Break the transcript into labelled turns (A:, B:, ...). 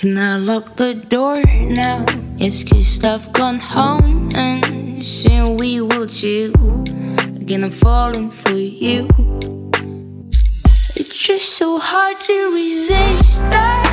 A: Can I lock the door now? It's 'cause I've gone home and soon we will chill. Again I'm falling for you. It's just so hard to resist that.